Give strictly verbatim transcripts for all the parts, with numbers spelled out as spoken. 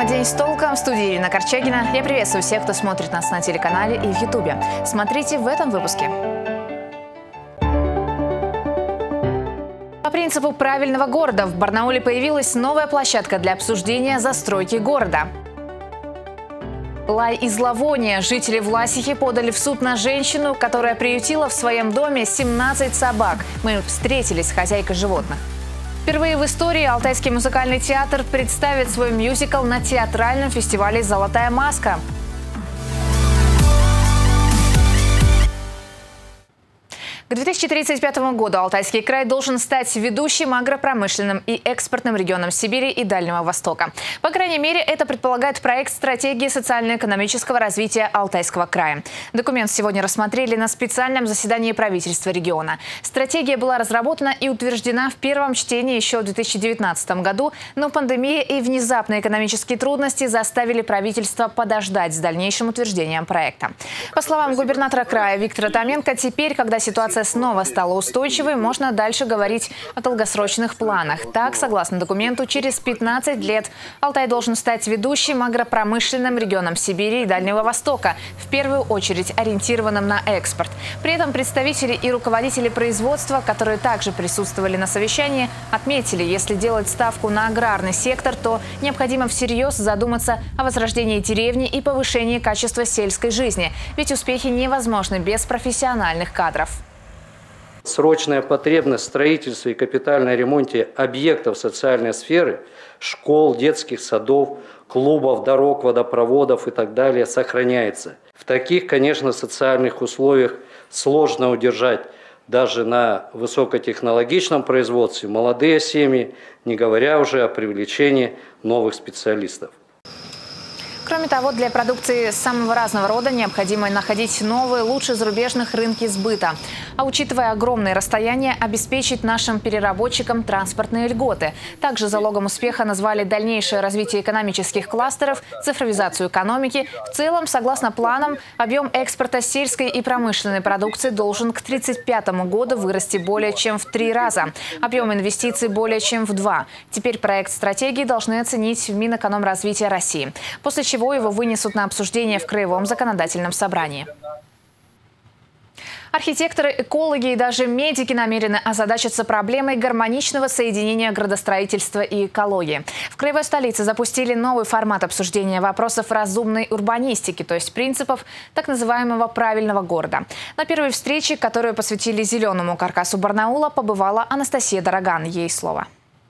Программа «День с толком» в студии Ирина Корчагина. Я приветствую всех, кто смотрит нас на телеканале и в Ютубе. Смотрите в этом выпуске. По принципу правильного города в Барнауле появилась новая площадка для обсуждения застройки города. Лай и зловоние. Жители Власихи подали в суд на женщину, которая приютила в своем доме семнадцать собак. Мы встретились с хозяйкой животных. Впервые в истории Алтайский музыкальный театр представит свой мюзикл на театральном фестивале «Золотая маска». К две тысячи тридцать пятому году Алтайский край должен стать ведущим агропромышленным и экспортным регионом Сибири и Дальнего Востока. По крайней мере, это предполагает проект стратегии социально-экономического развития Алтайского края. Документ сегодня рассмотрели на специальном заседании правительства региона. Стратегия была разработана и утверждена в первом чтении еще в две тысячи девятнадцатом году, но пандемия и внезапные экономические трудности заставили правительство подождать с дальнейшим утверждением проекта. По словам губернатора края Виктора Томенко, теперь, когда ситуация снова стала устойчивой, можно дальше говорить о долгосрочных планах. Так, согласно документу, через пятнадцать лет Алтай должен стать ведущим агропромышленным регионом Сибири и Дальнего Востока, в первую очередь ориентированным на экспорт. При этом представители и руководители производства, которые также присутствовали на совещании, отметили, если делать ставку на аграрный сектор, то необходимо всерьез задуматься о возрождении деревни и повышении качества сельской жизни. Ведь успехи невозможны без профессиональных кадров. Срочная потребность в строительстве и капитальном ремонте объектов социальной сферы, школ, детских садов, клубов, дорог, водопроводов и так далее сохраняется. В таких, конечно, социальных условиях сложно удержать даже на высокотехнологичном производстве молодые семьи, не говоря уже о привлечении новых специалистов. Кроме того, для продукции самого разного рода необходимо находить новые, лучше зарубежных рынки сбыта. А учитывая огромные расстояния, обеспечить нашим переработчикам транспортные льготы. Также залогом успеха назвали дальнейшее развитие экономических кластеров, цифровизацию экономики. В целом, согласно планам, объем экспорта сельской и промышленной продукции должен к две тысячи тридцать пятому году вырасти более чем в три раза. Объем инвестиций более чем в два. Теперь проект стратегии должны оценить в Минэкономразвития России. После чего чего его вынесут на обсуждение в Краевом законодательном собрании. Архитекторы, экологи и даже медики намерены озадачиться проблемой гармоничного соединения градостроительства и экологии. В краевой столице запустили новый формат обсуждения вопросов разумной урбанистики, то есть принципов так называемого правильного города. На первой встрече, которую посвятили зеленому каркасу Барнаула, побывала Анастасия Дороган. Ей слово.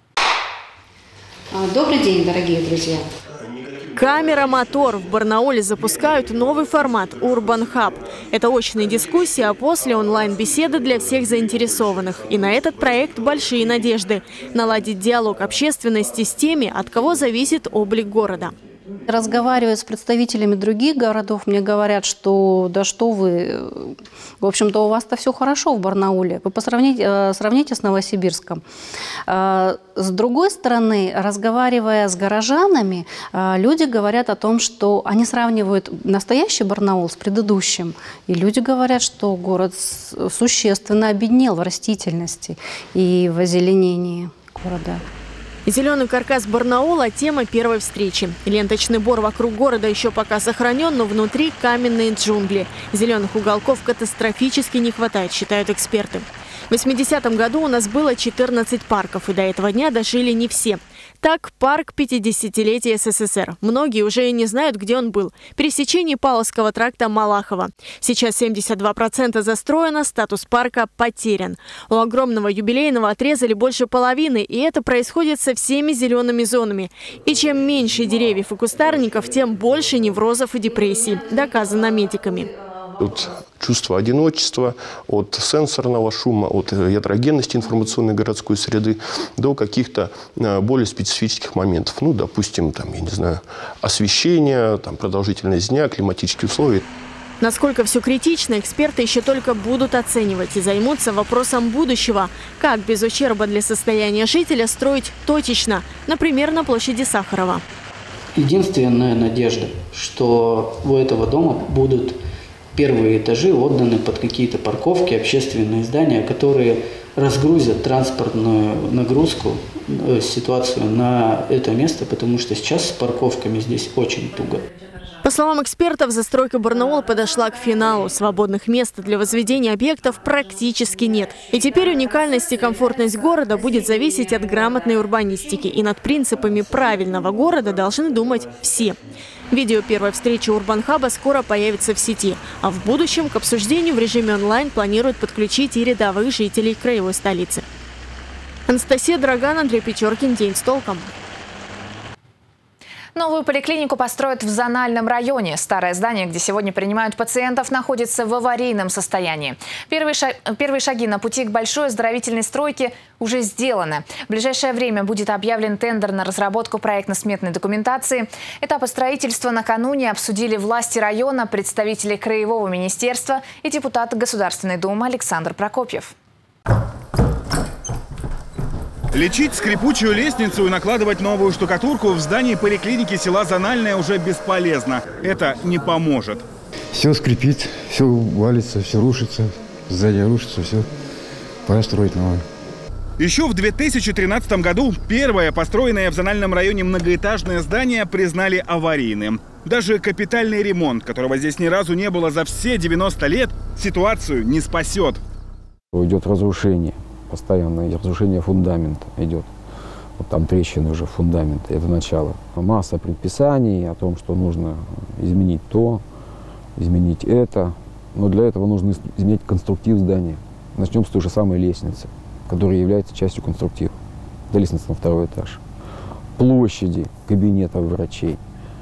Добрый день, дорогие друзья. Камера, мотор. В Барнауле запускают новый формат Urban Hub. Это очные дискуссии, а после онлайн-беседы для всех заинтересованных. И на этот проект большие надежды. Наладить диалог общественности с теми, от кого зависит облик города. Разговаривая с представителями других городов, мне говорят, что да что вы, в общем-то у вас-то все хорошо в Барнауле. Вы посравните, сравните с Новосибирском. С другой стороны, разговаривая с горожанами, люди говорят о том, что они сравнивают настоящий Барнаул с предыдущим. И люди говорят, что город существенно обеднел в растительности и в озеленении города. Зеленый каркас Барнаула – тема первой встречи. Ленточный бор вокруг города еще пока сохранен, но внутри каменные джунгли. Зеленых уголков катастрофически не хватает, считают эксперты. В восьмидесятом году у нас было четырнадцать парков, и до этого дня дожили не все. Так, парк пятидесятилетия СССР. Многие уже и не знают, где он был. Пересечение Павловского тракта Малахова. Сейчас семьдесят два процента застроено, статус парка потерян. У огромного юбилейного отрезали больше половины, и это происходит со всеми зелеными зонами. И чем меньше деревьев и кустарников, тем больше неврозов и депрессий. Доказано медиками. От чувства одиночества, от сенсорного шума, от гетерогенности информационной городской среды до каких-то более специфических моментов. Ну, допустим, там, я не знаю, освещение, там, продолжительность дня, климатические условия. Насколько все критично, эксперты еще только будут оценивать и займутся вопросом будущего. Как без ущерба для состояния жителя строить точечно, например, на площади Сахарова. Единственная надежда, что у этого дома будут первые этажи отданы под какие-то парковки, общественные здания, которые разгрузят транспортную нагрузку, ситуацию на это место, потому что сейчас с парковками здесь очень туго. По словам экспертов, застройка Барнаула подошла к финалу. Свободных мест для возведения объектов практически нет. И теперь уникальность и комфортность города будет зависеть от грамотной урбанистики. И над принципами правильного города должны думать все. Видео первой встречи Урбанхаба скоро появится в сети. А в будущем к обсуждению в режиме онлайн планируют подключить и рядовых жителей краевой столицы. Анастасия Драган, Андрей Печоркин. День с толком. Новую поликлинику построят в Зональном районе. Старое здание, где сегодня принимают пациентов, находится в аварийном состоянии. Первые, шаг, первые шаги на пути к большой оздоровительной стройке уже сделаны. В ближайшее время будет объявлен тендер на разработку проектно-сметной документации. Этапы строительства накануне обсудили власти района, представители Краевого министерства и депутат Государственной Думы Александр Прокопьев. Лечить скрипучую лестницу и накладывать новую штукатурку в здании поликлиники села Зональное уже бесполезно. Это не поможет. Все скрипит, все валится, все рушится, сзади рушится, все. Пора строить новое. Еще в две тысячи тринадцатом году первое построенное в Зональном районе многоэтажное здание признали аварийным. Даже капитальный ремонт, которого здесь ни разу не было за все девяносто лет, ситуацию не спасет. Идет разрушение. Постоянное разрушение фундамента идет. Вот там трещины уже фундамента. Это начало. Масса предписаний о том, что нужно изменить то, изменить это. Но для этого нужно изменить конструктив здания. Начнем с той же самой лестницы, которая является частью конструктива. Это лестница на второй этаж. Площади кабинетов врачей,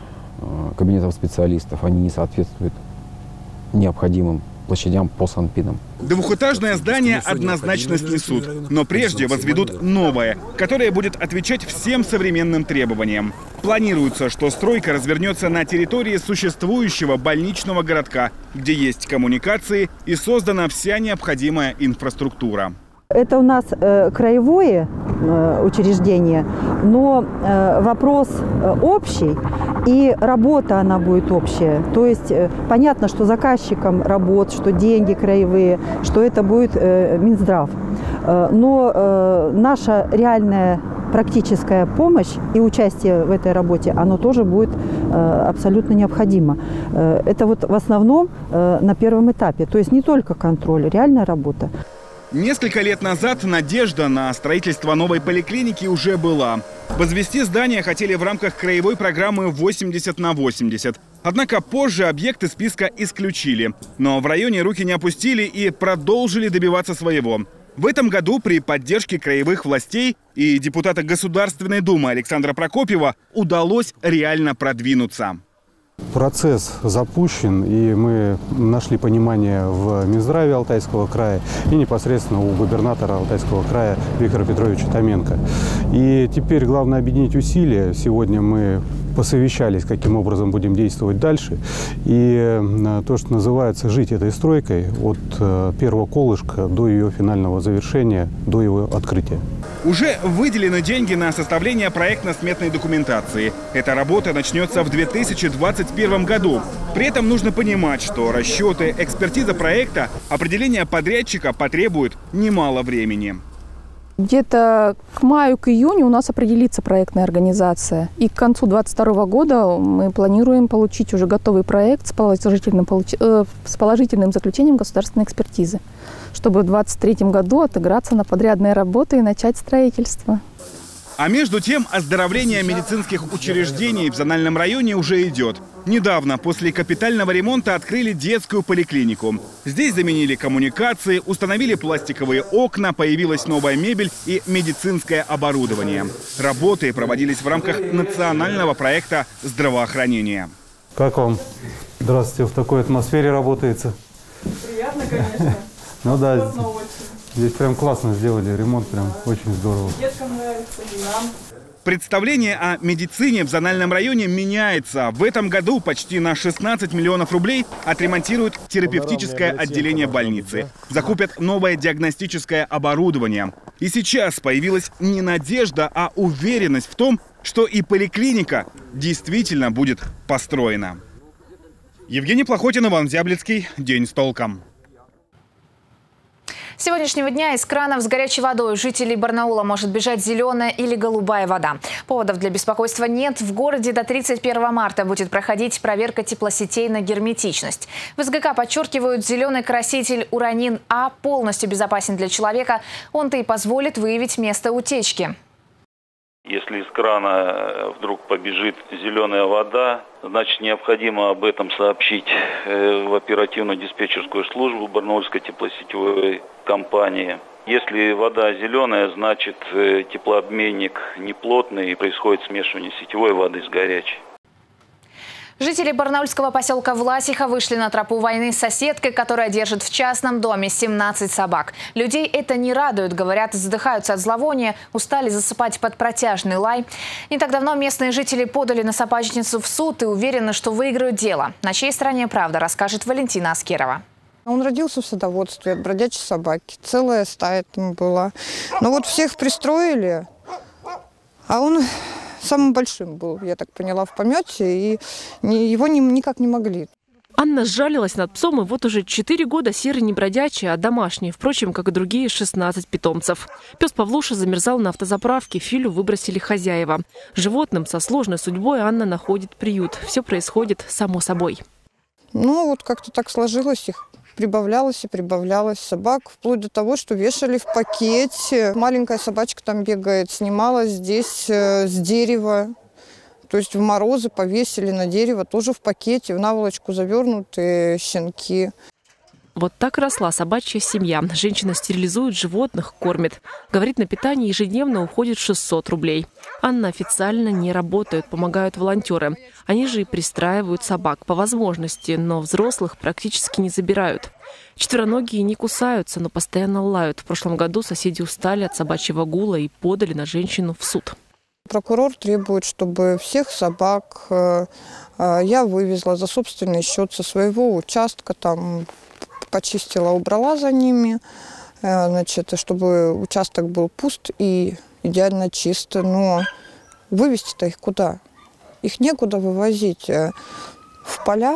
кабинетов специалистов, они не соответствуют необходимым площадям по санпинам. Двухэтажное здание однозначно снесут, но прежде возведут новое, которое будет отвечать всем современным требованиям. Планируется, что стройка развернется на территории существующего больничного городка, где есть коммуникации и создана вся необходимая инфраструктура. Это у нас э, краевое э, учреждение, но э, вопрос э, общий, и работа она будет общая. То есть э, понятно, что заказчиком работ, что деньги краевые, что это будет э, Минздрав. Э, но э, наша реальная практическая помощь и участие в этой работе, оно тоже будет э, абсолютно необходимо. Э, это вот в основном э, на первом этапе. То есть не только контроль, реальная работа. Несколько лет назад надежда на строительство новой поликлиники уже была. Возвести здание хотели в рамках краевой программы восемьдесят на восемьдесят. Однако позже объект из списка исключили. Но в районе руки не опустили и продолжили добиваться своего. В этом году при поддержке краевых властей и депутата Государственной Думы Александра Прокопьева удалось реально продвинуться. Процесс запущен, и мы нашли понимание в Минздраве Алтайского края и непосредственно у губернатора Алтайского края Виктора Петровича Томенко. И теперь главное объединить усилия. Сегодня мы посовещались, каким образом будем действовать дальше. И то, что называется, жить этой стройкой от первого колышка до ее финального завершения, до его открытия. Уже выделены деньги на составление проектно-сметной документации. Эта работа начнется в две тысячи двадцать первом году. При этом нужно понимать, что расчеты, экспертиза проекта, определение подрядчика потребует немало времени. Где-то к маю, к июню у нас определится проектная организация. И к концу две тысячи двадцать второго года мы планируем получить уже готовый проект с положительным, э, с положительным заключением государственной экспертизы, чтобы в две тысячи двадцать третьем году отыграться на подрядные работы и начать строительство. А между тем, оздоровление медицинских учреждений в Зональном районе уже идет. Недавно после капитального ремонта открыли детскую поликлинику. Здесь заменили коммуникации, установили пластиковые окна, появилась новая мебель и медицинское оборудование. Работы проводились в рамках национального проекта здравоохранения. Как вам? Здравствуйте, в такой атмосфере работается? Приятно, конечно. Ну да, здесь прям классно сделали, ремонт прям очень здорово. Деткам нравится, и нам. Представление о медицине в Зональном районе меняется. В этом году почти на шестнадцать миллионов рублей отремонтируют терапевтическое отделение больницы. Закупят новое диагностическое оборудование. И сейчас появилась не надежда, а уверенность в том, что и поликлиника действительно будет построена. Евгений Плохотин, Иван Зяблицкий. День с толком. С сегодняшнего дня из кранов с горячей водой у жителей Барнаула может бежать зеленая или голубая вода. Поводов для беспокойства нет. В городе до тридцать первого марта будет проходить проверка теплосетей на герметичность. В СГК подчеркивают, зеленый краситель уранин А полностью безопасен для человека. Он-то и позволит выявить место утечки. Если из крана вдруг побежит зеленая вода, значит необходимо об этом сообщить в оперативную диспетчерскую службу Барнаульской теплосетевой компании. Если вода зеленая, значит теплообменник неплотный и происходит смешивание сетевой воды с горячей. Жители барнаульского поселка Власиха вышли на тропу войны с соседкой, которая держит в частном доме семнадцать собак. Людей это не радует, говорят, задыхаются от зловония, устали засыпать под протяжный лай. Не так давно местные жители подали на собачницу в суд и уверены, что выиграют дело. На чьей стороне правда, расскажет Валентина Аскерова. Он родился в садоводстве, от бродячей собаки. Целая стая там была. Но вот всех пристроили, а он самым большим был, я так поняла, в помете, и его никак не могли. Анна сжалилась над псом, и вот уже четыре года серый не бродячий, а домашний, впрочем, как и другие шестнадцать питомцев. Пес Павлуша замерзал на автозаправке, Филю выбросили хозяева. Животным со сложной судьбой Анна находит приют. Все происходит само собой. Ну вот как-то так сложилось, их прибавлялось и прибавлялось собак, вплоть до того, что вешали в пакете. Маленькая собачка там бегает, снималась здесь э, с дерева. То есть в морозы повесили на дерево, тоже в пакете, в наволочку завернутые щенки. Вот так росла собачья семья. Женщина стерилизует животных, кормит. Говорит, на питание ежедневно уходит шестьсот рублей. Анна официально не работает, помогают волонтеры. Они же и пристраивают собак по возможности, но взрослых практически не забирают. Четвероногие не кусаются, но постоянно лают. В прошлом году соседи устали от собачьего гула и подали на женщину в суд. Прокурор требует, чтобы всех собак э, э, я вывезла за собственный счет со своего участка, там почистила, убрала за ними, э, значит, чтобы участок был пуст и идеально чист. Но вывезти-то их куда? Их некуда вывозить. В поля,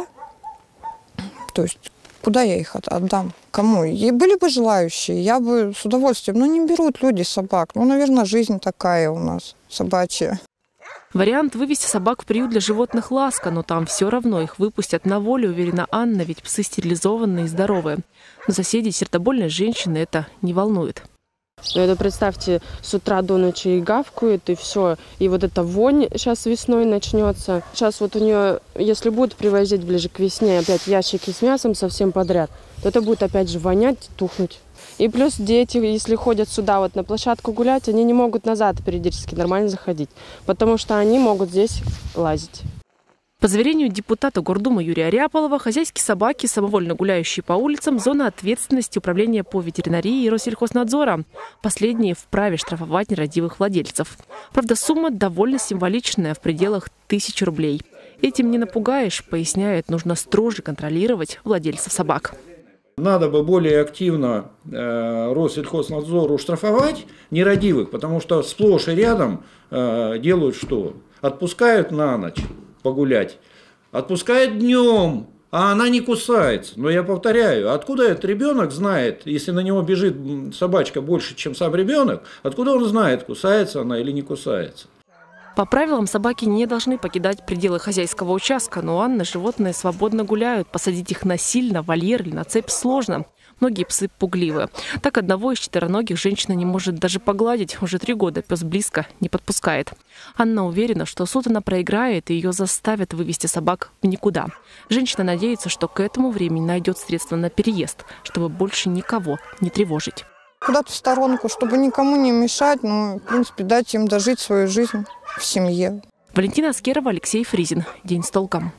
то есть куда я их отдам? Кому? И были бы желающие, я бы с удовольствием. Но не берут люди собак. Ну, наверное, жизнь такая у нас, собачья. Вариант вывести собак в приют для животных «Ласка», но там все равно их выпустят на волю, уверена Анна, ведь псы стерилизованные и здоровые. Но соседей сердобольной женщины это не волнует. Это, представьте, с утра до ночи и гавкают, и все. И вот эта вонь сейчас весной начнется. Сейчас вот у нее, если будут привозить ближе к весне опять ящики с мясом совсем подряд, то это будет опять же вонять, тухнуть. И плюс дети, если ходят сюда вот на площадку гулять, они не могут назад периодически нормально заходить, потому что они могут здесь лазить. По заверению депутата Гордумы Юрия Ряполова, хозяйские собаки, самовольно гуляющие по улицам, зона ответственности Управления по ветеринарии и Россельхознадзора. Последние вправе штрафовать нерадивых владельцев. Правда, сумма довольно символичная, в пределах тысячи рублей. Этим не напугаешь, поясняет, нужно строже контролировать владельцев собак. Надо бы более активно э, Россельхознадзору штрафовать нерадивых, потому что сплошь и рядом э, делают что? Отпускают на ночь погулять, отпускают днем, а она не кусается. Но я повторяю, откуда этот ребенок знает, если на него бежит собачка больше, чем сам ребенок, откуда он знает, кусается она или не кусается? По правилам, собаки не должны покидать пределы хозяйского участка, но Анна животные свободно гуляют. Посадить их насильно, в вольер или на цепь сложно. Многие псы пугливы. Так одного из четвероногих женщина не может даже погладить. Уже три года пес близко не подпускает. Анна уверена, что суд она проиграет и ее заставят вывести собак в никуда. Женщина надеется, что к этому времени найдет средства на переезд, чтобы больше никого не тревожить. Куда-то в сторонку, чтобы никому не мешать, ну, в принципе, дать им дожить свою жизнь в семье. Валентина Аскерова, Алексей Фризин. День с толком.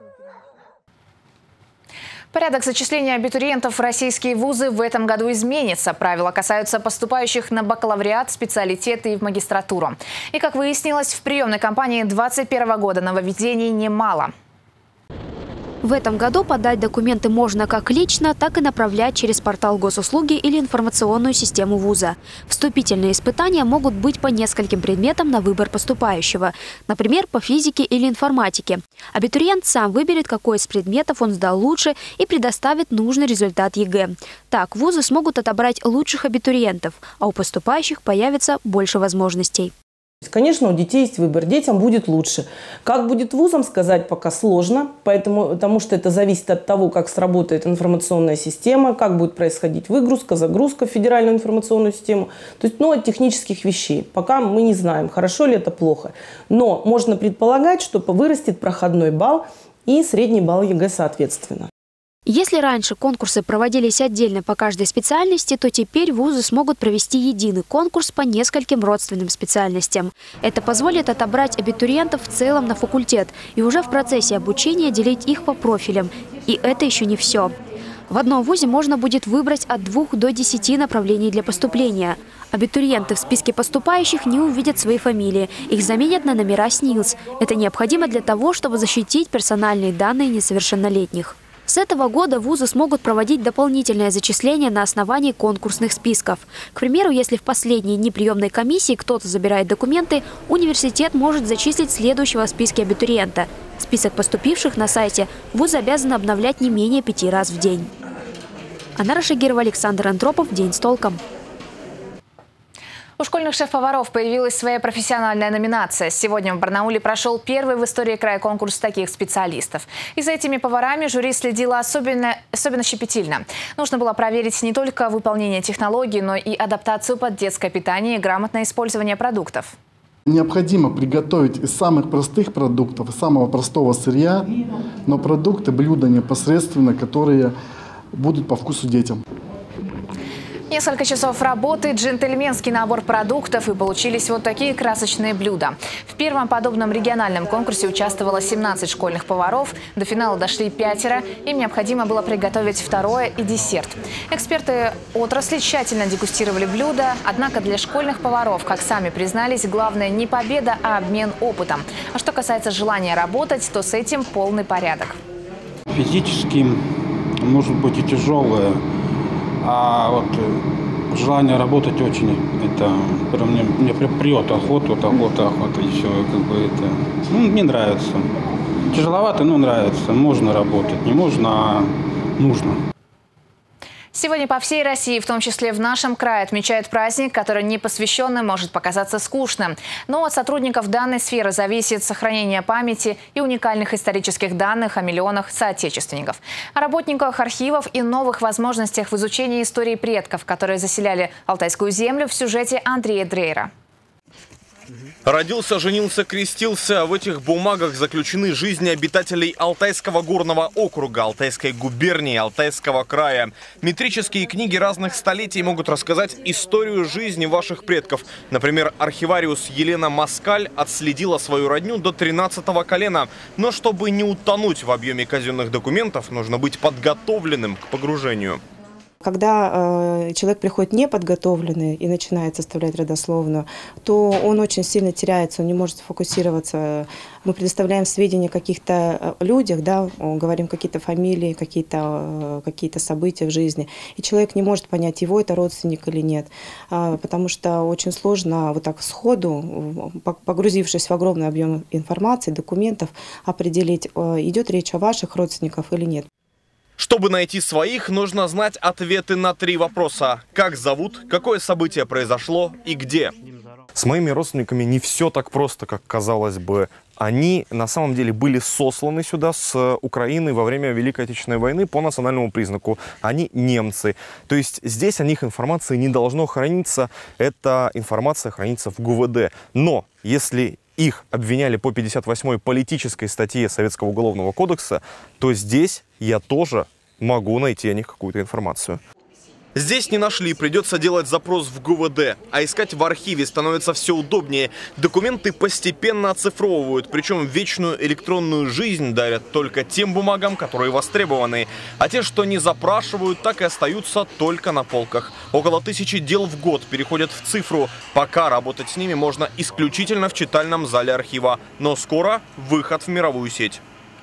Порядок зачисления абитуриентов в российские вузы в этом году изменится. Правила касаются поступающих на бакалавриат, специалитеты и в магистратуру. И, как выяснилось, в приемной кампании две тысячи двадцать первого года нововведений немало. В этом году подать документы можно как лично, так и направлять через портал госуслуги или информационную систему вуза. Вступительные испытания могут быть по нескольким предметам на выбор поступающего. Например, по физике или информатике. Абитуриент сам выберет, какой из предметов он сдал лучше и предоставит нужный результат ЕГЭ. Так, вузы смогут отобрать лучших абитуриентов, а у поступающих появится больше возможностей. Конечно, у детей есть выбор, детям будет лучше. Как будет вузам, сказать пока сложно, поэтому, потому что это зависит от того, как сработает информационная система, как будет происходить выгрузка, загрузка в федеральную информационную систему. То есть, ну, от технических вещей. Пока мы не знаем, хорошо ли это, плохо. Но можно предполагать, что вырастет проходной балл и средний балл ЕГЭ соответственно. Если раньше конкурсы проводились отдельно по каждой специальности, то теперь вузы смогут провести единый конкурс по нескольким родственным специальностям. Это позволит отобрать абитуриентов в целом на факультет и уже в процессе обучения делить их по профилям. И это еще не все. В одном вузе можно будет выбрать от двух до десяти направлений для поступления. Абитуриенты в списке поступающих не увидят свои фамилии. Их заменят на номера СНИЛС. Это необходимо для того, чтобы защитить персональные данные несовершеннолетних. С этого года вузы смогут проводить дополнительное зачисление на основании конкурсных списков. К примеру, если в последние дни приемной комиссии кто-то забирает документы, университет может зачислить следующего в списке абитуриента. Список поступивших на сайте вуз обязан обновлять не менее пяти раз в день. Анара Шагирова, Александр Антропов. День с толком. У школьных шеф-поваров появилась своя профессиональная номинация. Сегодня в Барнауле прошел первый в истории края конкурс таких специалистов. И за этими поварами жюри следило особенно, особенно щепетильно. Нужно было проверить не только выполнение технологий, но и адаптацию под детское питание и грамотное использование продуктов. Необходимо приготовить из самых простых продуктов, из самого простого сырья, но продукты, блюда непосредственно, которые будут по вкусу детям. Несколько часов работы, джентльменский набор продуктов, и получились вот такие красочные блюда. В первом подобном региональном конкурсе участвовало семнадцать школьных поваров. До финала дошли пятеро. Им необходимо было приготовить второе и десерт. Эксперты отрасли тщательно дегустировали блюда. Однако для школьных поваров, как сами признались, главное не победа, а обмен опытом. А что касается желания работать, то с этим полный порядок. Физически, может быть, и тяжелое. А вот желание работать очень, это прям мне, мне прет охоту, вот охота, охота, и все, как бы это, ну, мне нравится. Тяжеловато, но нравится. Можно работать, не можно, а нужно. Сегодня по всей России, в том числе в нашем крае, отмечают праздник, который непосвященным может показаться скучным. Но от сотрудников данной сферы зависит сохранение памяти и уникальных исторических данных о миллионах соотечественников. О работниках архивов и новых возможностях в изучении истории предков, которые заселяли Алтайскую землю, в сюжете Андрея Дрейера. Родился, женился, крестился. В этих бумагах заключены жизни обитателей Алтайского горного округа, Алтайской губернии, Алтайского края. Метрические книги разных столетий могут рассказать историю жизни ваших предков. Например, архивариус Елена Москаль отследила свою родню до тринадцатого колена. Но чтобы не утонуть в объеме казенных документов, нужно быть подготовленным к погружению. Когда э, человек приходит неподготовленный и начинает составлять родословную, то он очень сильно теряется, он не может сфокусироваться. Мы предоставляем сведения о каких-то людях, да, говорим какие-то фамилии, какие-то э, какие-то события в жизни, и человек не может понять, его это родственник или нет, э, потому что очень сложно вот так сходу, погрузившись в огромный объем информации, документов, определить, э, идет речь о ваших родственниках или нет. Чтобы найти своих, нужно знать ответы на три вопроса. Как зовут, какое событие произошло и где. С моими родственниками не все так просто, как казалось бы. Они на самом деле были сосланы сюда с Украины во время Великой Отечественной войны по национальному признаку. Они немцы. То есть здесь о них информации не должно храниться. Эта информация хранится в ГУВД. Но если их обвиняли по пятьдесят восьмой политической статье Советского уголовного кодекса, то здесь я тоже могу найти о них какую-то информацию. Здесь не нашли, придется делать запрос в ГУВД, а искать в архиве становится все удобнее. Документы постепенно оцифровывают, причем вечную электронную жизнь дарят только тем бумагам, которые востребованы. А те, что не запрашивают, так и остаются только на полках. Около тысячи дел в год переходят в цифру. Пока работать с ними можно исключительно в читальном зале архива, но скоро выход в мировую сеть.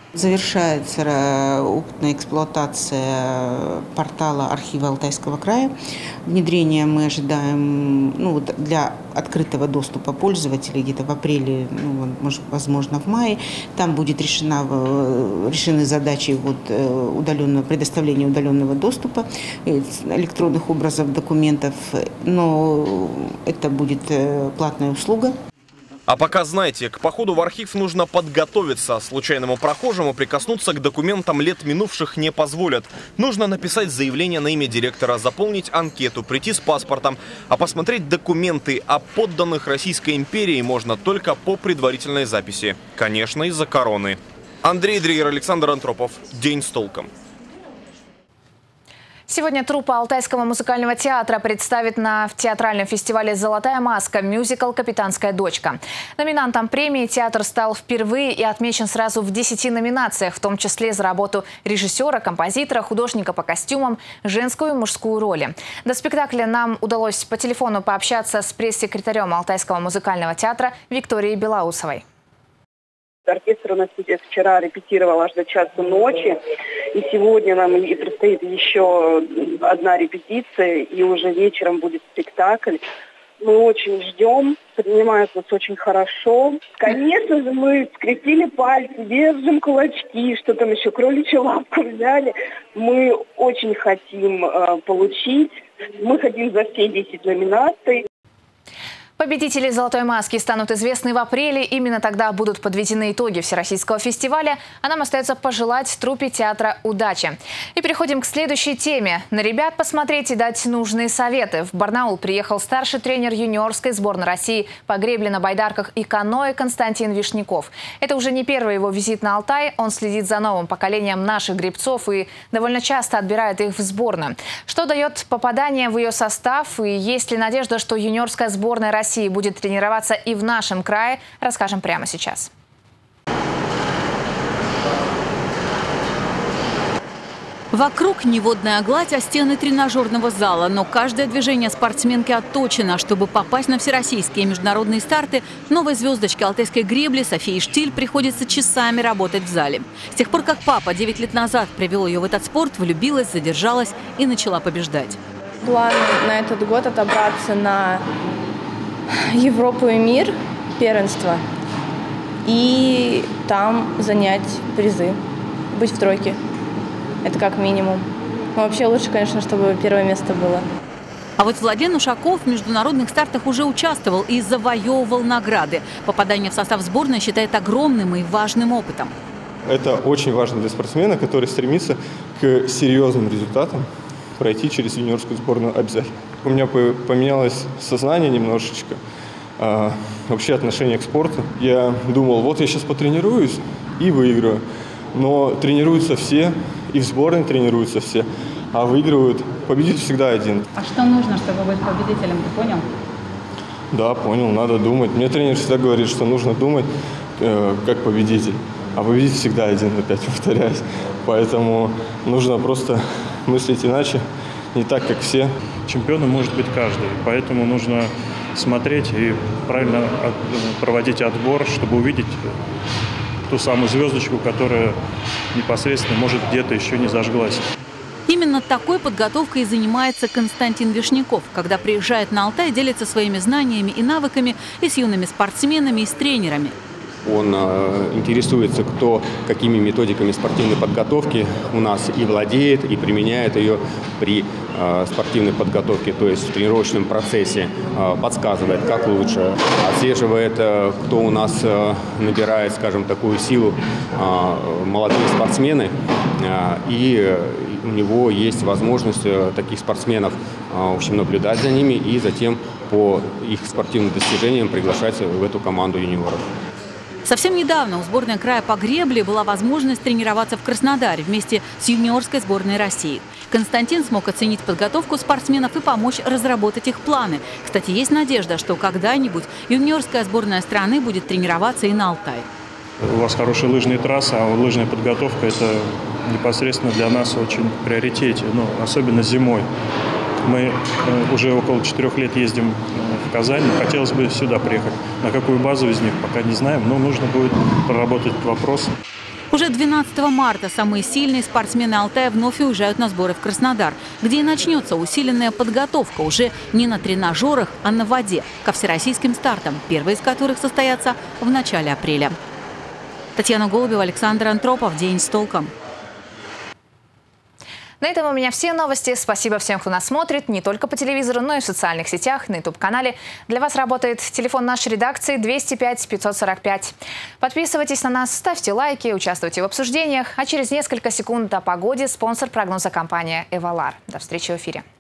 Завершается опытная эксплуатация портала архива Алтайского края. Внедрение мы ожидаем ну, для открытого доступа пользователей где-то в апреле, ну, возможно, в мае. Там будет решена, решены задачи вот, удаленного, предоставления удаленного доступа электронных образов документов, но это будет платная услуга. А пока знайте, к походу в архив нужно подготовиться. Случайному прохожему прикоснуться к документам лет минувших не позволят. Нужно написать заявление на имя директора, заполнить анкету, прийти с паспортом. А посмотреть документы о подданных Российской империи можно только по предварительной записи. Конечно, из-за короны. Андрей Дригер, Александр Антропов. День с толком. Сегодня труппа Алтайского музыкального театра представит на театральном фестивале «Золотая маска» мюзикл «Капитанская дочка». Номинантом премии театр стал впервые и отмечен сразу в десяти номинациях, в том числе за работу режиссера, композитора, художника по костюмам, женскую и мужскую роли. До спектакля нам удалось по телефону пообщаться с пресс-секретарем Алтайского музыкального театра Викторией Белоусовой. Оркестр у нас вчера репетировал аж до часу ночи, и сегодня нам и предстоит еще одна репетиция, и уже вечером будет спектакль. Мы очень ждем, принимают нас очень хорошо. Конечно же, мы скрестили пальцы, держим кулачки, что там еще, кроличью лапку взяли. Мы очень хотим э, получить, мы хотим за все десять номинаций. Победители «Золотой маски» станут известны в апреле. Именно тогда будут подведены итоги Всероссийского фестиваля. А нам остается пожелать труппе театра удачи. И переходим к следующей теме. На ребят посмотреть и дать нужные советы. В Барнаул приехал старший тренер юниорской сборной России по гребле на байдарках и каноэ Константин Вишняков. Это уже не первый его визит на Алтай. Он следит за новым поколением наших гребцов и довольно часто отбирает их в сборную. Что дает попадание в ее состав и есть ли надежда, что юниорская сборная России России будет тренироваться и в нашем крае, расскажем прямо сейчас. Вокруг не водная гладь, а стены тренажерного зала. Но каждое движение спортсменки отточено. Чтобы попасть на всероссийские и международные старты, новой звездочке алтайской гребли Софии Штиль приходится часами работать в зале. С тех пор, как папа девять лет назад привел ее в этот спорт, влюбилась, задержалась и начала побеждать. План на этот год отобраться на Европу и мир, первенство, и там занять призы, быть в тройке. Это как минимум. Но вообще лучше, конечно, чтобы первое место было. А вот Владимир Ушаков в международных стартах уже участвовал и завоевывал награды. Попадание в состав сборной считает огромным и важным опытом. Это очень важно для спортсмена, который стремится к серьезным результатам. Пройти через юниорскую сборную обязательно. У меня поменялось сознание немножечко, а, вообще отношение к спорту. Я думал, вот я сейчас потренируюсь и выиграю. Но тренируются все, и в сборной тренируются все, а выигрывают, победитель всегда один. А что нужно, чтобы быть победителем, ты понял? Да, понял, надо думать. Мне тренер всегда говорит, что нужно думать э, как победитель. А победитель всегда один, опять повторяюсь. Поэтому нужно просто мыслить иначе, не так, как все. Чемпионом может быть каждый, поэтому нужно смотреть и правильно от, проводить отбор, чтобы увидеть ту самую звездочку, которая непосредственно, может, где-то еще не зажглась. Именно такой подготовкой и занимается Константин Вишняков. Когда приезжает на Алтай, делится своими знаниями и навыками и с юными спортсменами, и с тренерами. Он э, интересуется, кто какими методиками спортивной подготовки у нас и владеет, и применяет ее при э, спортивной подготовке, то есть в тренировочном процессе, э, подсказывает, как лучше, отслеживает, э, кто у нас э, набирает, скажем, такую силу, э, молодые спортсмены, э, и э, у него есть возможность э, таких спортсменов э, в общем, наблюдать за ними и затем по их спортивным достижениям приглашать в эту команду юниоров. Совсем недавно у сборной края по гребле была возможность тренироваться в Краснодаре вместе с юниорской сборной России. Константин смог оценить подготовку спортсменов и помочь разработать их планы. Кстати, есть надежда, что когда-нибудь юниорская сборная страны будет тренироваться и на Алтае. У вас хорошая лыжная трасса, а лыжная подготовка – это непосредственно для нас очень в приоритете, ну, особенно зимой. Мы уже около четырех лет ездим в Казань, хотелось бы сюда приехать. На какую базу из них пока не знаем, но нужно будет проработать этот вопрос. Уже двенадцатого марта самые сильные спортсмены Алтая вновь уезжают на сборы в Краснодар, где и начнется усиленная подготовка уже не на тренажерах, а на воде, ко всероссийским стартам, первые из которых состоятся в начале апреля. Татьяна Голубева, Александр Антропов. День с толком. На этом у меня все новости. Спасибо всем, кто нас смотрит, не только по телевизору, но и в социальных сетях, на ютуб-канале. Для вас работает телефон нашей редакции двести пять пятьсот сорок пять. Подписывайтесь на нас, ставьте лайки, участвуйте в обсуждениях. А через несколько секунд о погоде спонсор прогноза — компания «Эвалар». До встречи в эфире.